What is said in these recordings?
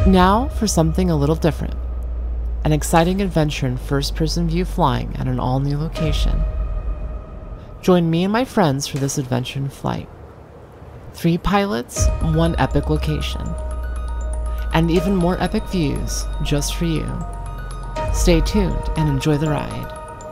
Now for something a little different. An exciting adventure in first-person view flying at an all-new location. Join me and my friends for this adventure in flight. 3 pilots, 1 epic location. And even more epic views just for you. Stay tuned and enjoy the ride.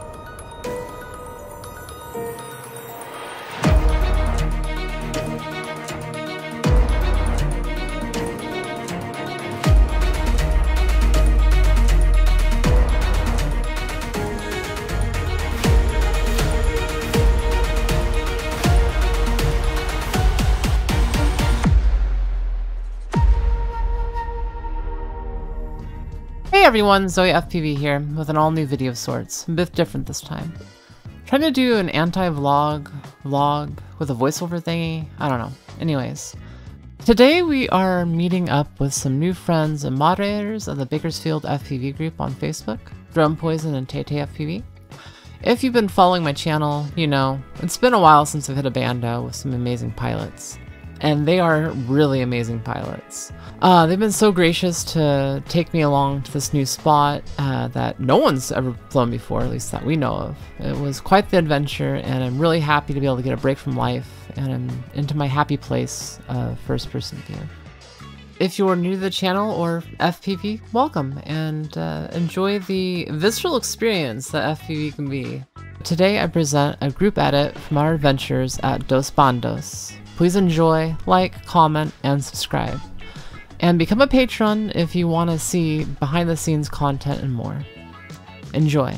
Hey everyone, Zoe FPV here with an all-new video of sorts, a bit different this time. Trying to do an anti-vlog with a voiceover thingy, I don't know. Anyways, today we are meeting up with some new friends and moderators of the Bakersfield FPV group on Facebook, Drum Poison and Tay FPV. If you've been following my channel, you know, it's been a while since I've hit a bando with some amazing pilots. And they are really amazing pilots. They've been so gracious to take me along to this new spot that no one's ever flown before, at least that we know of. It was quite the adventure, and I'm really happy to be able to get a break from life, and I'm into my happy place of first-person view. If you're new to the channel or FPV, welcome, and enjoy the visceral experience that FPV can be. Today I present a group edit from our adventures at Dos Bandos. Please enjoy, like, comment, and subscribe. And become a patron if you want to see behind-the-scenes content and more. Enjoy.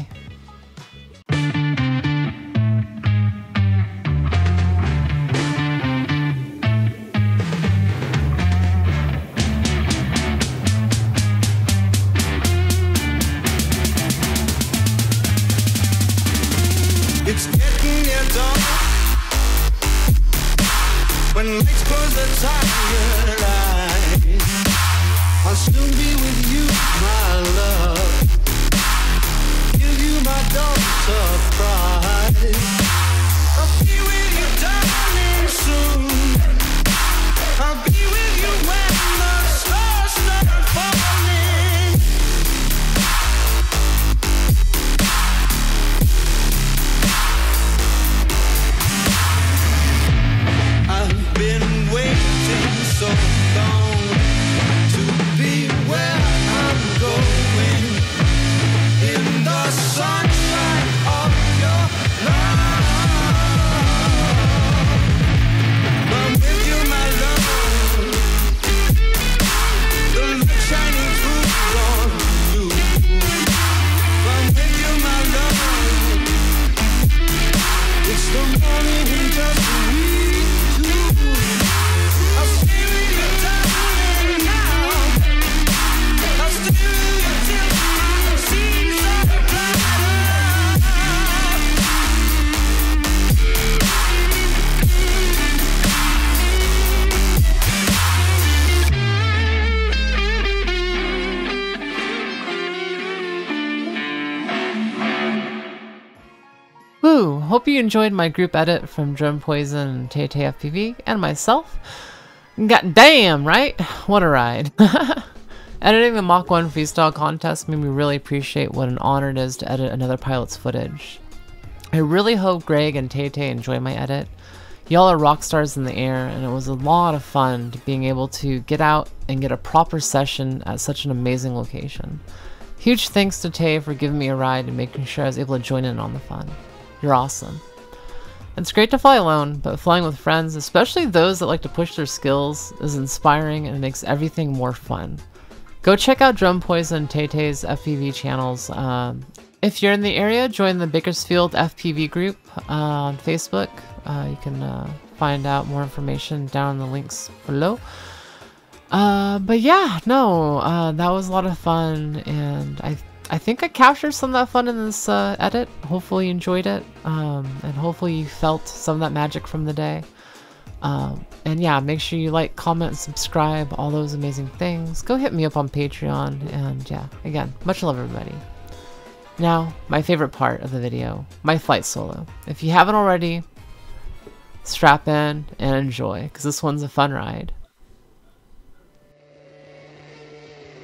It's getting near dawn. When lights close the tired eyes, I'll soon be with you, my love. Give you my dawn surprise. I'll be with you, darling, soon. I'll be with you when the stars start falling. I've been waiting so long to be where I'm going, in the sunshine of your love. I'm with you, my love. The light shining through on you. I'm with you, my love. It's the morning and just we. I'll stay with you, darling, now. I'll stay with you till the seas are brighter. Woo! Hope you enjoyed my group edit from Drum Poison and Tay FPV and myself. God damn, right? What a ride. Editing the Mach 1 freestyle contest made me really appreciate what an honor it is to edit another pilot's footage. I really hope Greg and Tay enjoy my edit. Y'all are rock stars in the air, and it was a lot of fun being able to get out and get a proper session at such an amazing location. Huge thanks to Tay for giving me a ride and making sure I was able to join in on the fun. You're awesome. It's great to fly alone, but flying with friends, especially those that like to push their skills, is inspiring and makes everything more fun. Go check out Drum Poison and Tay-Tay's FPV channels. If you're in the area, join the Bakersfield FPV group on Facebook. You can find out more information down in the links below. But yeah, no, that was a lot of fun, and I think I captured some of that fun in this edit. Hopefully you enjoyed it, and hopefully you felt some of that magic from the day. And yeah, make sure you like, comment, and subscribe, all those amazing things. Go hit me up on Patreon, and yeah, again, much love everybody. Now, my favorite part of the video, my flight solo. If you haven't already, strap in and enjoy, because this one's a fun ride.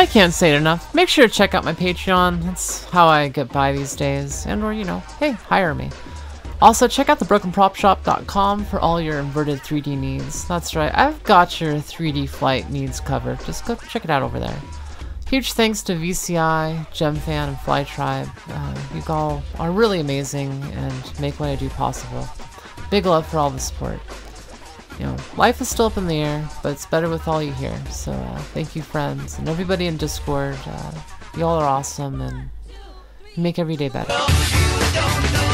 I can't say it enough. Make sure to check out my Patreon. That's how I get by these days. And or, you know, hey, hire me. Also, check out thebrokenpropshop.com for all your inverted 3D needs. That's right, I've got your 3D flight needs covered. Just go check it out over there. Huge thanks to VCI, GemFan, and Flytribe. You all are really amazing and make what I do possible. Big love for all the support. You know, life is still up in the air, but it's better with all you here. So thank you, friends, and everybody in Discord. You all are awesome and make every day better.